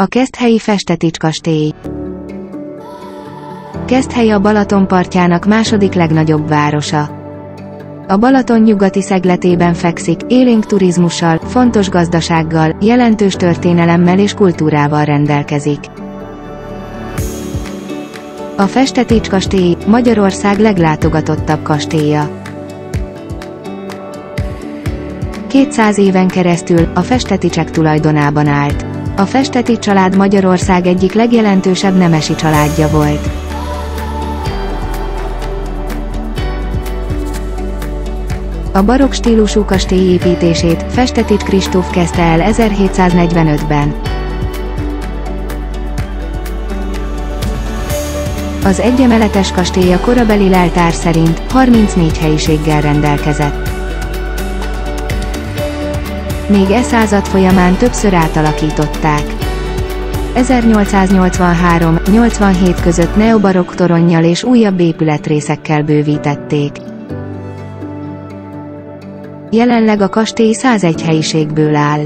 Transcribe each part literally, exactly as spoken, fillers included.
A Keszthelyi Festetics kastély. Keszthely a Balaton partjának második legnagyobb városa. A Balaton nyugati szegletében fekszik, élénk turizmussal, fontos gazdasággal, jelentős történelemmel és kultúrával rendelkezik. A Festetics kastély Magyarország leglátogatottabb kastélya. kétszáz éven keresztül a Festeticsek tulajdonában állt. A Festetics család Magyarország egyik legjelentősebb nemesi családja volt. A barokk stílusú kastély építését Festetics Kristóf kezdte el ezerhétszáznegyvenötben. Az egyemeletes kastély a korabeli leltár szerint harmincnégy helyiséggel rendelkezett. Még e század folyamán többször átalakították. ezernyolcszáznyolcvanhárom nyolcvanhét között neobarokk toronnyal és újabb épületrészekkel bővítették. Jelenleg a kastély százegy helyiségből áll.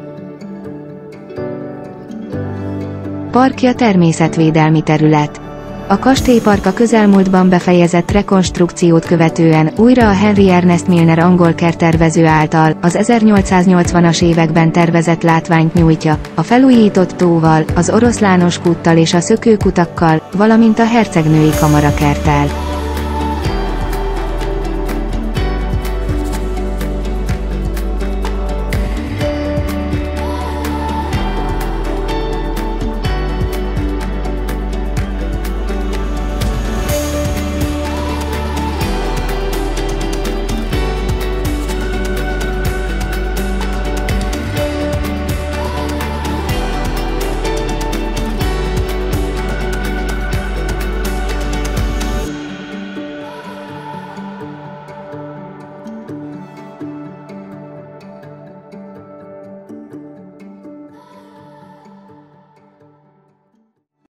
Parkja természetvédelmi terület. A kastélypark a közelmúltban befejezett rekonstrukciót követően újra a Henry Ernest Milner angol kerttervező által az ezernyolcszáznyolcvanas években tervezett látványt nyújtja, a felújított tóval, az Oroszlános kúttal és a szökőkutakkal, valamint a hercegnői kamarakerttel.